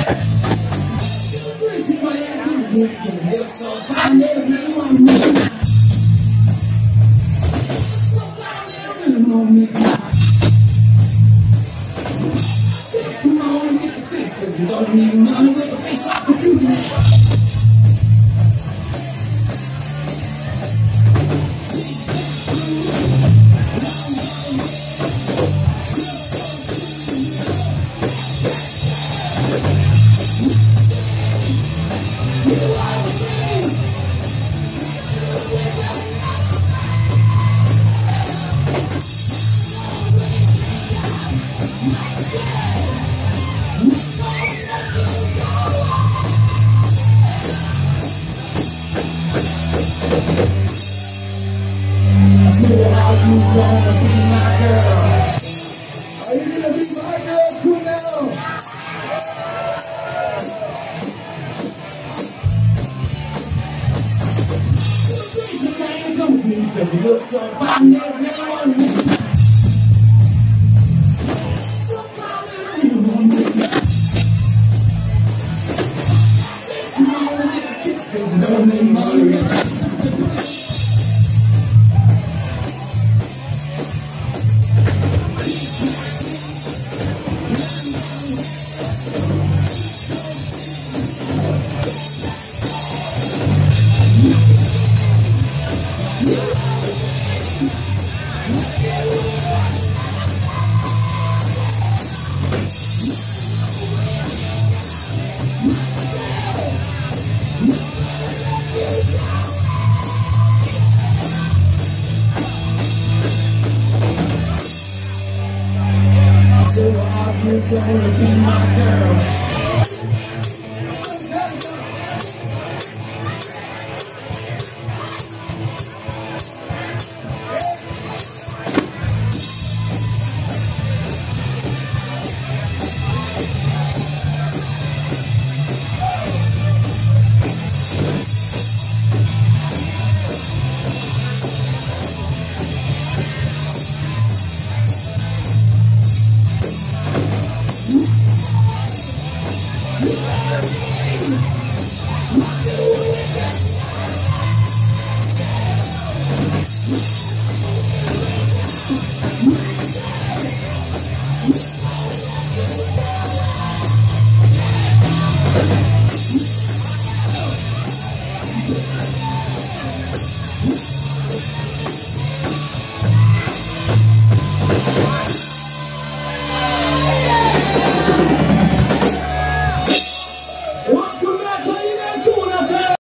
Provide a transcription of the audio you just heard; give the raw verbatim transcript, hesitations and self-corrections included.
I never really want to make it. So I never really want to make it. Come on, get your fix, cause you don't need money with a face off the truth. So are you gonna be my girl? Are you gonna be my girl, Quesnel? Cause you look so fine, never, never want to miss you. So fine, never want to miss you. Come on, get your kicks, cause you don't need money. So are you gonna be my girl? Yeah.